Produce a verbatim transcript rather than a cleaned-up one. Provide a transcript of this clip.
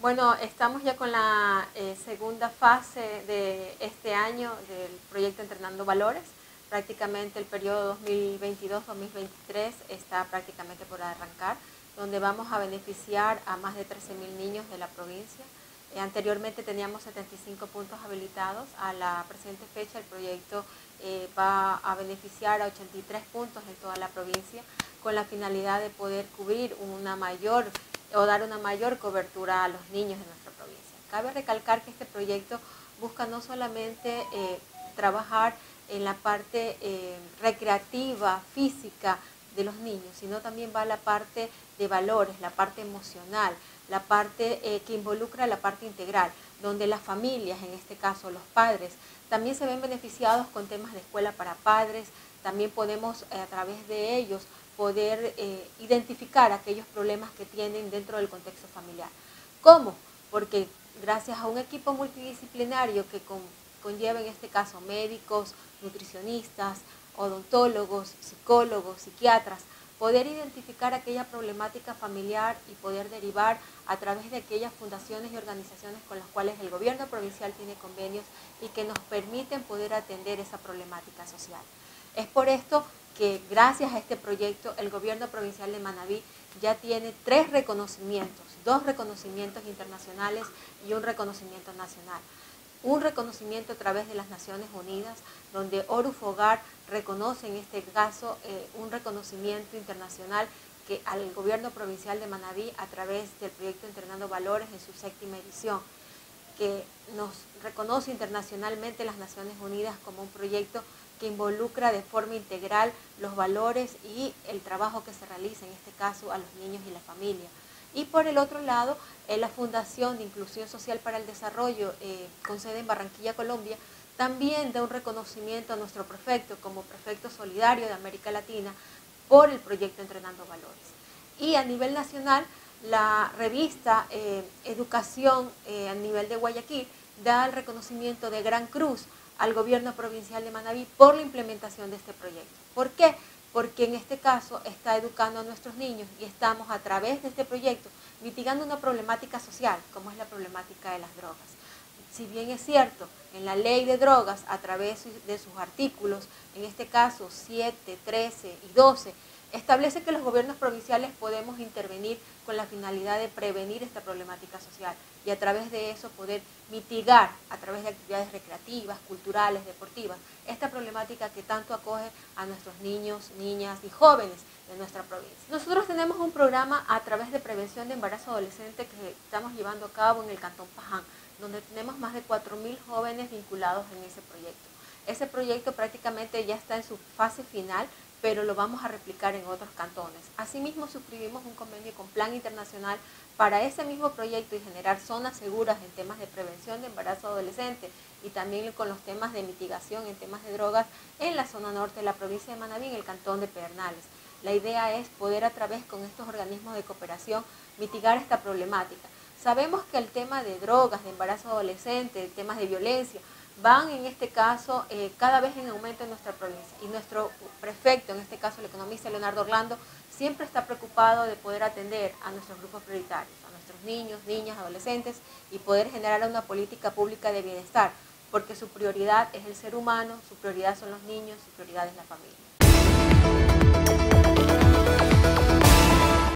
Bueno, estamos ya con la eh, segunda fase de este año del proyecto Entrenando Valores. Prácticamente el periodo dos mil veintidós dos mil veintitrés está prácticamente por arrancar, donde vamos a beneficiar a más de trece mil niños de la provincia. Eh, anteriormente teníamos setenta y cinco puntos habilitados. A la presente fecha el proyecto eh, va a beneficiar a ochenta y tres puntos en toda la provincia, con la finalidad de poder cubrir una mayor o dar una mayor cobertura a los niños de nuestra provincia. Cabe recalcar que este proyecto busca no solamente eh, trabajar en la parte eh, recreativa, física de los niños, sino también va a la parte de valores, la parte emocional, la parte eh, que involucra la parte integral, donde las familias, en este caso los padres, también se ven beneficiados con temas de escuela para padres. También podemos eh, a través de ellos poder eh, identificar aquellos problemas que tienen dentro del contexto familiar. ¿Cómo? Porque gracias a un equipo multidisciplinario que con, conlleva en este caso médicos, nutricionistas, odontólogos, psicólogos, psiquiatras, poder identificar aquella problemática familiar y poder derivar a través de aquellas fundaciones y organizaciones con las cuales el gobierno provincial tiene convenios y que nos permiten poder atender esa problemática social. Es por esto que gracias a este proyecto el gobierno provincial de Manabí ya tiene tres reconocimientos, dos reconocimientos internacionales y un reconocimiento nacional. Un reconocimiento a través de las Naciones Unidas, donde Orufogar reconoce en este caso eh, un reconocimiento internacional que al gobierno provincial de Manabí a través del proyecto Entrenando Valores en su séptima edición, que nos reconoce internacionalmente las Naciones Unidas como un proyecto que involucra de forma integral los valores y el trabajo que se realiza, en este caso, a los niños y la familia. Y por el otro lado, eh, la Fundación de Inclusión Social para el Desarrollo, eh, con sede en Barranquilla, Colombia, también da un reconocimiento a nuestro prefecto como prefecto solidario de América Latina por el proyecto Entrenando Valores. Y a nivel nacional, la revista eh, Educación eh, a nivel de Guayaquil da el reconocimiento de Gran Cruz al gobierno provincial de Manabí por la implementación de este proyecto. ¿Por qué? Porque en este caso está educando a nuestros niños y estamos a través de este proyecto mitigando una problemática social, como es la problemática de las drogas. Si bien es cierto, en la ley de drogas, a través de sus artículos, en este caso siete, trece y doce, establece que los gobiernos provinciales podemos intervenir con la finalidad de prevenir esta problemática social y a través de eso poder mitigar a través de actividades recreativas, culturales, deportivas, esta problemática que tanto acoge a nuestros niños, niñas y jóvenes de nuestra provincia. Nosotros tenemos un programa a través de prevención de embarazo adolescente que estamos llevando a cabo en el Cantón Paján, donde tenemos más de cuatro mil jóvenes vinculados en ese proyecto. Ese proyecto prácticamente ya está en su fase final, pero lo vamos a replicar en otros cantones. Asimismo, suscribimos un convenio con Plan Internacional para ese mismo proyecto y generar zonas seguras en temas de prevención de embarazo adolescente y también con los temas de mitigación en temas de drogas en la zona norte de la provincia de Manabí, en el cantón de Pedernales. La idea es poder a través con estos organismos de cooperación mitigar esta problemática. Sabemos que el tema de drogas, de embarazo adolescente, temas de violencia, van en este caso eh, cada vez en aumento en nuestra provincia y nuestro prefecto, en este caso el economista Leonardo Orlando, siempre está preocupado de poder atender a nuestros grupos prioritarios, a nuestros niños, niñas, adolescentes y poder generar una política pública de bienestar, porque su prioridad es el ser humano, su prioridad son los niños, su prioridad es la familia.